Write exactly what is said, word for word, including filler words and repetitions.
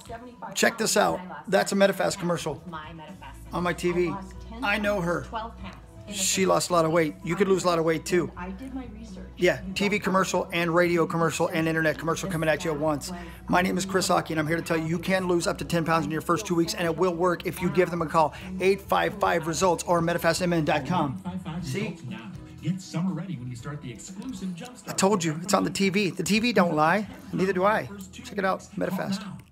Check this out. That's a Medifast commercial on my T V. I know her. She lost a lot of weight. You could lose a lot of weight too. Yeah, T V commercial and radio commercial and internet commercial coming at you at once. My name is Chris Hawkey, and I'm here to tell you you can lose up to ten pounds in your first two weeks, and it will work if you give them a call. eight five five results or medifast m n dot com. See? Get summer ready when you start the exclusive Jumpstart. I told you, it's on the T V. The T V don't lie. Neither do I. Check it out, Medifast.